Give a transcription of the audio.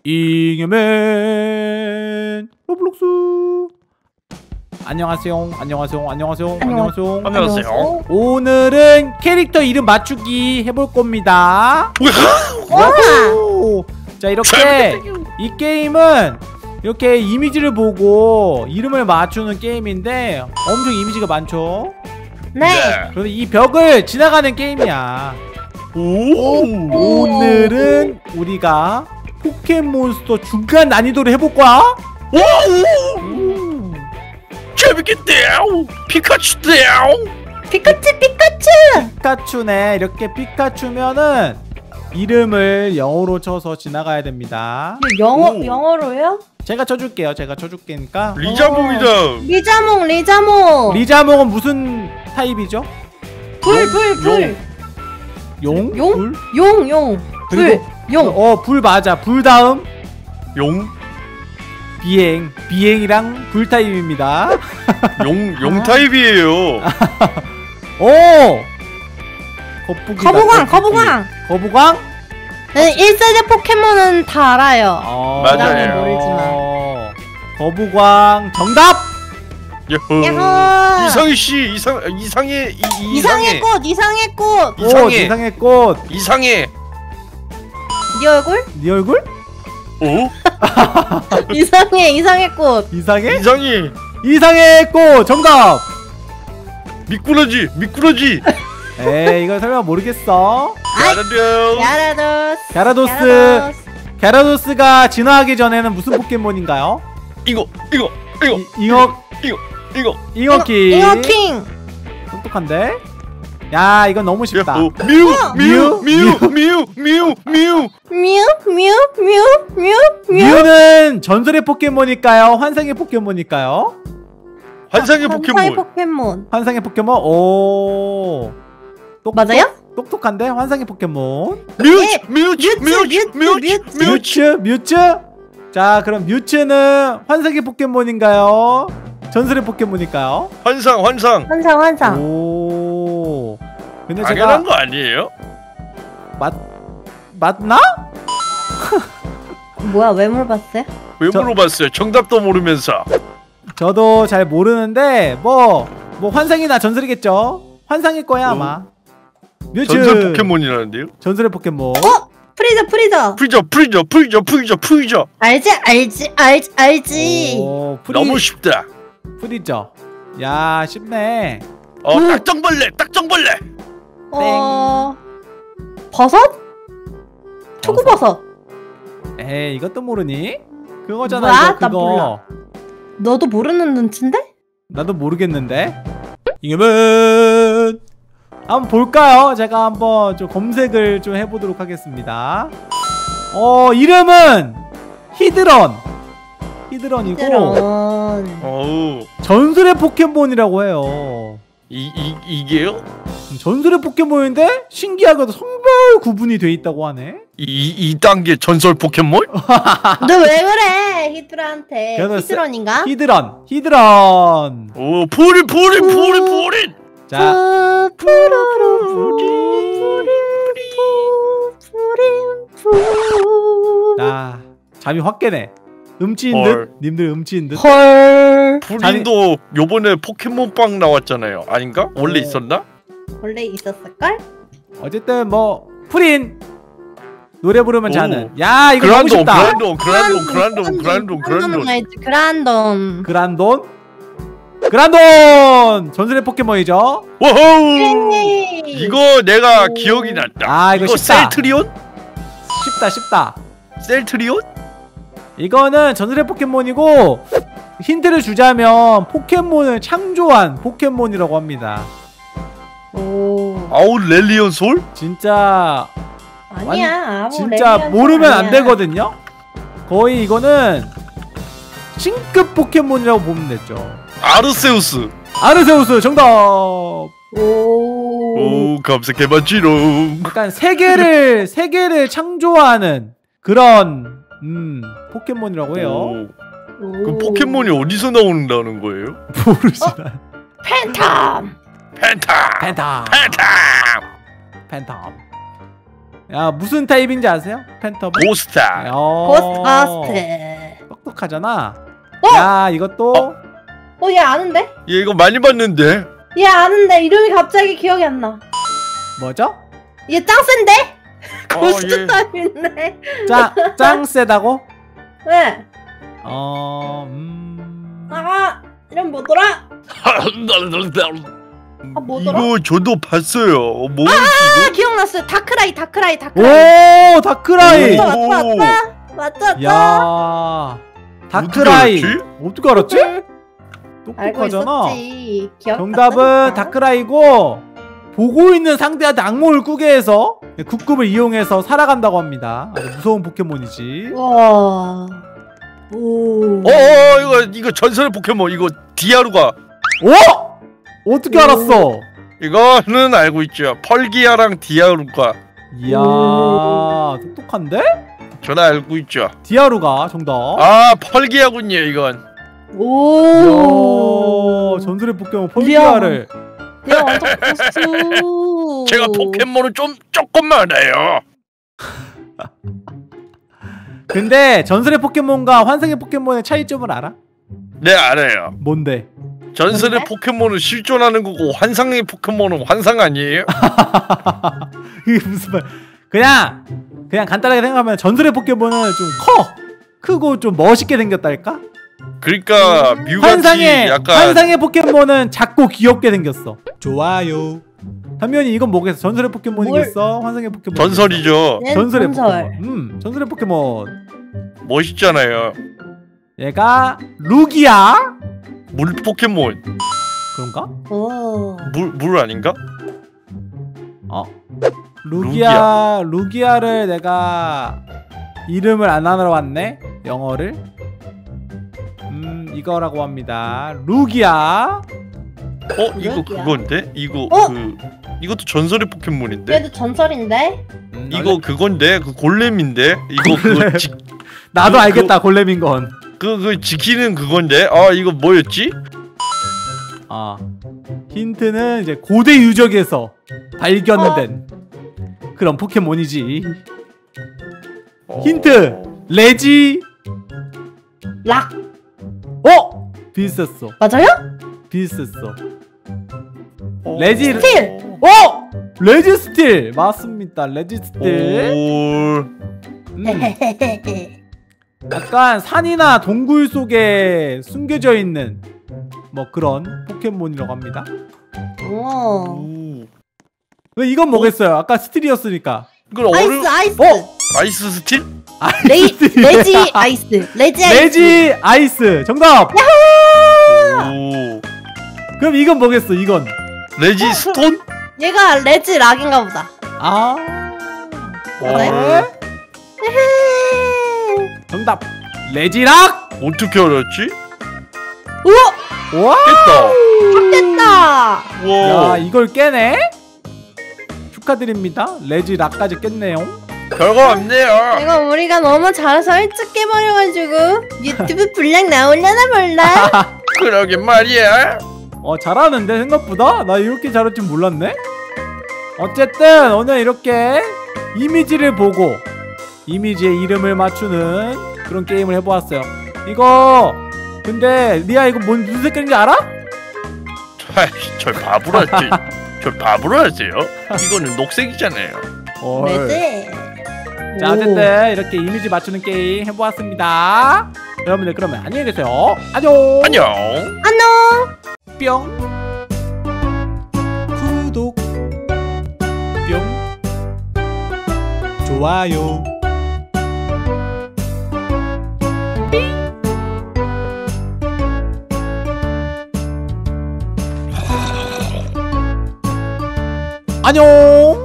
잉여맨 로블록스. 안녕하세요. 오늘은 캐릭터 이름 맞추기 해볼 겁니다. 자, 이렇게 이 게임은 이렇게 이미지를 보고 이름을 맞추는 게임인데 엄청 이미지가 많죠? 네. 그래서 이 벽을 지나가는 게임이야. 오늘은 우리가 포켓몬스터 중간 난이도를 해볼 거야. 재밌겠다. 피카츄다. 피카츄네. 이렇게 피카츄면은 이름을 영어로 쳐서 지나가야 됩니다. 영어로요? 제가 쳐줄게요. 제가 쳐줄게니까. 리자몽이다. 리자몽은 무슨 타입이죠? 불. 용? 불. 불 맞아. 불 다음 용 비행이랑 불 타입입니다. 용 타입이에요. 오! 거북왕. 네, 1세대 포켓몬은 다 알아요. 맞아요. 모르지만. 거북왕 정답! 야호. 이상희씨 이상의 꽃. 이상의 꽃. 이상해. 네 얼굴? 네 얼굴? 오? 이상의 꽃. 이상의 꽃 정답! 미꾸라지. 에이, 이거 설마 모르겠어? 갸라도스가 진화하기 전에는 무슨 포켓몬인가요? 잉어킹. 똑똑한데? 야, 이건 너무 쉽다. 뮤는 전설의 포켓몬일까요? 환상의 포켓몬일까요? 환상의 포켓몬. 오. 맞아요? 똑똑한데? 환상의 포켓몬. 뮤츠. 자, 그럼 뮤츠는 환상의 포켓몬인가요? 전설의 포켓몬일까요? 환상. 오. 근데 당연한 거 아니에요? 맞나? 뭐야, 왜 물어봤어요? 왜 물어봤어요? 정답도 모르면서. 저도 잘 모르는데 뭐 환상이나 전설이겠죠? 환상일 거야 아마. 뮤츠. 전설 포켓몬이라는데요? 전설의 포켓몬. 프리저. 알지. 오, 너무 쉽다. 프리저. 야, 쉽네. 딱정벌레. 버섯? 초코버섯. 에이, 이것도 모르니? 그거잖아. 나 몰라. 너도 모르는 눈치인데? 나도 모르겠는데. 이거면 한번 볼까요? 제가 한번 좀 검색을 좀 해보도록 하겠습니다. 이름은 히드런이고 전설의 포켓몬이라고 해요. 이게요? 전설의 포켓몬인데 신기하게도 성별 구분이 돼 있다고 하네. 2단계 전설 포켓몬? 너 왜 그래 히드라한테. 히드런인가? 히드런. 오, 푸린. 자, 잠이 확 깨네. 음치인 듯? 님들 음치인 듯? 헐. 푸린도 요번에 포켓몬빵 나왔잖아요. 아닌가? 원래 있었나? 원래 있었을걸? 어쨌든 뭐 푸린 노래 부르면 자는. 야, 이거 너무 쉽다. 그란돈 전설의 포켓몬이죠. 워호. 이거 내가 기억이 났다. 이거 쉽다. 쉽다. 셀트리온? 이거는 전설의 포켓몬이고 힌트를 주자면 포켓몬을 창조한 포켓몬이라고 합니다. 아웃렐리온 솔? 진짜 아니야. 진짜 모르면 안 되거든요. 거의 이거는 신급 포켓몬이라고 보면 되죠. 아르세우스 정답. 오, 감사해봤지롱. 약간 세계를 창조하는 그런 포켓몬이라고 해요. 그럼 포켓몬이 어디서 나온다는 거예요? 모르시나? 팬텀. 야 무슨 타입인지 아세요? 펜터블? 고스타. 고스트. 똑똑하잖아. 어? 야 이것도 얘 아는데? 얘 이거 많이 봤는데. 얘 아는데 이름이 갑자기 기억이 안 나. 뭐죠? 얘 짱 센데? 고스트 얘. 타입인데. 짱 세다고? 네. 이름 뭐더라? 뭐더라? 이거 저도 봤어요. 뭐지 이거? 기억났어요. 다크라이. 오 다크라이. 맞다. 야 다크라이. 어떻게 알았지? 알고 똑똑하잖아. 있었지. 정답은 다크라이고 보고 있는 상대한테 악몽을 꾸게 해서 국급을 이용해서 살아간다고 합니다. 아주 무서운 포켓몬이지. 와. 오. 이거 전설의 포켓몬 이거 디아루가. 오? 어떻게 알았어? 이거는 알고 있죠. 펄기아랑 디아루가. 이야 똑똑한데? 저는 알고 있죠. 디아루가 정답. 아 펄기아군요 이건. 오. 이야, 전설의 포켓몬 펄기아를. 내가 완전 고수. 제가 포켓몬을 조금 알아요. 근데 전설의 포켓몬과 환생의 포켓몬의 차이점을 알아? 네 알아요. 뭔데? 전설의 뭔데? 포켓몬은 실존하는 거고 환상의 포켓몬은 환상 아니에요? 이게 무슨 말? 그냥 간단하게 생각하면 전설의 포켓몬은 좀 크고 좀 멋있게 생겼달까? 그러니까 뮤같이 약간 환상의 포켓몬은 작고 귀엽게 생겼어. 좋아요. 단면이 이건 뭐겠어? 전설의 포켓몬이겠어? 환상의 포켓몬. 전설이죠. 전설의 포켓몬. 전설의 포켓몬. 멋있잖아요. 얘가 루기아? 물 포켓몬. 그런가? 오. 물 아닌가? 루기아를 내가 이름을 안 하러 왔네. 영어를. 이거라고 합니다. 루기아. 이거 루기아? 그건데? 이거 이것도 전설의 포켓몬인데? 얘도 전설인데? 이거 그건데? 그 골렘인데? 이거 그거 나도 알겠다. 골렘인 건. 그 지키는 그건데? 이거 뭐였지? 힌트는 이제 고대 유적에서 발견된 그런 포켓몬이지. 힌트! 레지. 락. 비슷했어. 맞아요? 비슷했어. 레지 스틸. 레지 스틸 맞습니다. 레지 스틸. 약간 산이나 동굴 속에 숨겨져 있는 뭐 그런 포켓몬이라고 합니다. 오. 이건 뭐겠어요? 아까 스틸이었으니까. 이건 아이스. 아이스 스틸? 레지 아이스. 레지 아이스. 정답. 오. 그럼 이건 뭐겠어? 이건 레지 스톤? 얘가 레지 락인가 보다. 맞아요? 정답. 레지락. 어떻게 알았지? 와. 됐다. 야 와. 이걸 깨네? 축하드립니다. 레지락까지 깼네요. 별거 없네요. 이거 우리가 너무 잘해서 일찍 깨버려가지고 유튜브 분량 나오려나 몰라. 그러긴 말이야. 잘하는데 생각보다? 나 이렇게 잘할 줄 몰랐네? 어쨌든 오늘 이렇게 이미지를 보고 이미지의 이름을 맞추는 그런 게임을 해보았어요. 이거 근데 리아 이거 무슨 색깔인지 알아? 절 바보로 하세요? 이거는 녹색이잖아요. 레지. 자 어쨌든 이렇게 이미지 맞추는 게임 해보았습니다. 여러분들 그러면 안녕히 계세요. 안녕. 안녕. 뿅. 구독. 뿅. 좋아요. 안녕.